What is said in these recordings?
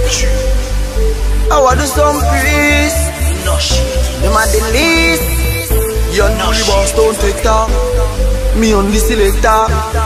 I want some peace. No shit. Them are the least. You know the boss don't take talk. Me only selector.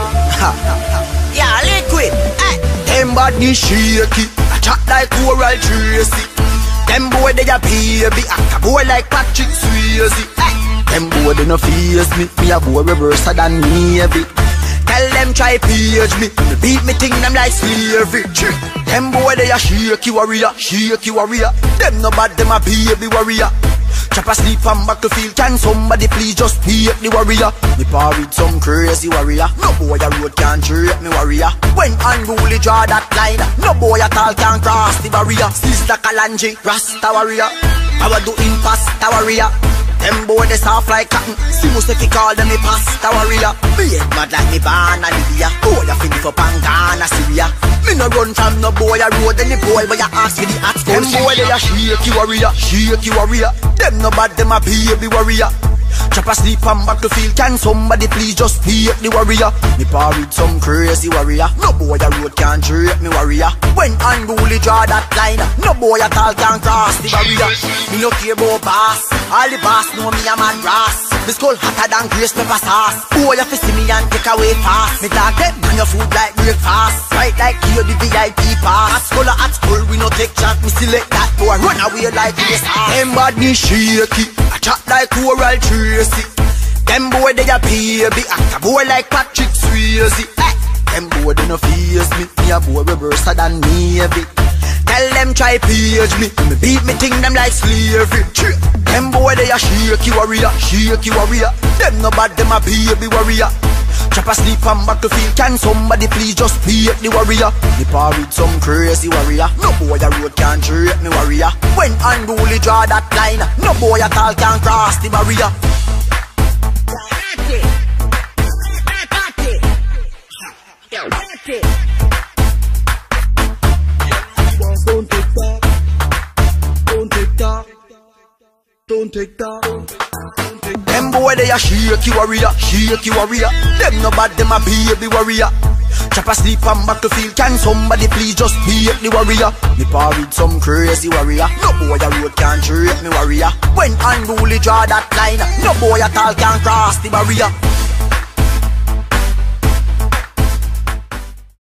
Yeah, liquid. Them body shaky. I chat like Coral Tracy. Them boy they a baby. I boy like Patrick Swayze. Them boy they no face me. Me a boy reverse than Navy. Tell them try page me. Me beat me thing them like slavery. Them boy they a shaky warrior. Shaky warrior. Them no bad, them a baby warrior. Chop asleep and back to field. Can somebody please just hate the warrior? Me par with some crazy warrior. No boy a road can treat me warrior. When unruly draw that line, no boy at all can cross the barrier. Sister Kalanji, Rasta warrior. I was doing pasta warrior. Them boy they soft like cotton. See most if you call them me pasta warrior. Me head mad like me born a Libya. Boy a finish up and Ghana, Syria. Me no run from no boy a road. Any boy but you ask for the hot school. Them boy they a shaky warrior. Shaky warrior. Them no bad, them a baby warrior. Chop asleep and back to field. Can somebody please just hate the warrior? Me par with some crazy warrior. No boy a road can treat me warrior. When unruly draw that line, no boy at all can cross the barrier. Me no care about boss. All the boss know me a man brass. The skull hotter than grace pepper sauce. Boy you fi see me and take away fast. Me talk them bring your food like breakfast. Right like you the VIP pass. At school we no take chat. Me select that boy run away like this. Them body shaky. I chat like Coral Tracy. Them boy they a baby. Act a boy like Patrick Swayze. Them boy they no face me. Me a boy reverse than Navy. Tell them try page me. Me beat me thing them like slavery. Them boy they a shaky warrior. Shaky warrior. Them no bad, them a baby warrior. Chop asleep and back to field. Can somebody please just hate the warrior? Me par with some crazy warrior. No boy a road can treat me warrior. When unruly draw that line, no boy at all can cross the barrier. Don't take that. Don't take that. Don't take that. Them boy they a shaky warrior. Shaky warrior. Them no bad, them a baby warrior. Chop asleep and back to field. Can somebody please just hate the warrior? Me par with some crazy warrior. No boy a road can treat me warrior. When unruly draw that line, no boy at all can cross the barrier.